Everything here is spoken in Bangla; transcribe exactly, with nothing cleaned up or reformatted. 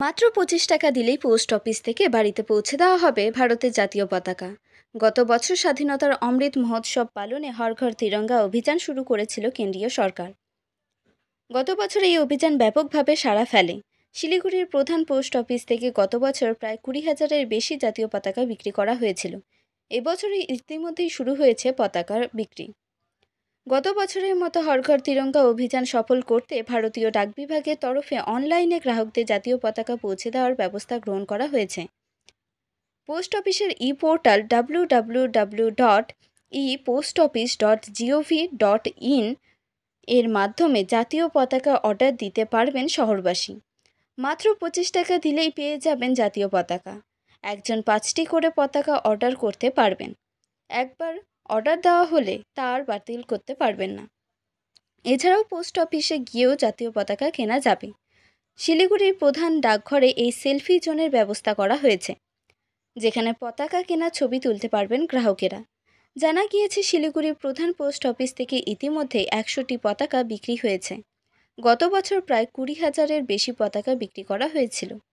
মাত্র পঁচিশ টাকা দিলেই পোস্ট অফিস থেকে বাড়িতে পৌঁছে দেওয়া হবে ভারতের জাতীয় পতাকা। গত বছর স্বাধীনতার অমৃত মহোৎসব পালনে হর ঘর তিরঙ্গা অভিযান শুরু করেছিল কেন্দ্রীয় সরকার। গত বছর এই অভিযান ব্যাপকভাবে সাড়া ফেলে। শিলিগুড়ির প্রধান পোস্ট অফিস থেকে গত বছর প্রায় কুড়ি হাজারের বেশি জাতীয় পতাকা বিক্রি করা হয়েছিল। এবছরই ইতিমধ্যেই শুরু হয়েছে পতাকার বিক্রি। গত বছরের মতো হর ঘর তিরঙ্গা অভিযান সফল করতে ভারতীয় ডাক বিভাগের তরফে অনলাইনে গ্রাহকদের জাতীয় পতাকা পৌঁছে দেওয়ার ব্যবস্থা গ্রহণ করা হয়েছে। পোস্ট অফিসের e portal W W W dot e post office dot gov dot in এর মাধ্যমে জাতীয় পতাকা অর্ডার দিতে পারবেন শহরবাসী। মাত্র পঁচিশ টাকা দিলেই পেয়ে যাবেন জাতীয় পতাকা। একজন পাঁচটি করে পতাকা অর্ডার করতে পারবেন। একবার অর্ডার দেওয়া হলে তা আর বাতিল করতে পারবেন না। এছাড়াও পোস্ট অফিসে গিয়েও জাতীয় পতাকা কেনা যাবে। শিলিগুড়ির প্রধান ডাকঘরে এই সেলফি জোনের ব্যবস্থা করা হয়েছে, যেখানে পতাকা কেনার ছবি তুলতে পারবেন গ্রাহকেরা। জানা গিয়েছে শিলিগুড়ির প্রধান পোস্ট অফিস থেকে ইতিমধ্যে একশোটি পতাকা বিক্রি হয়েছে। গত বছর প্রায় কুড়ি হাজারের বেশি পতাকা বিক্রি করা হয়েছিল।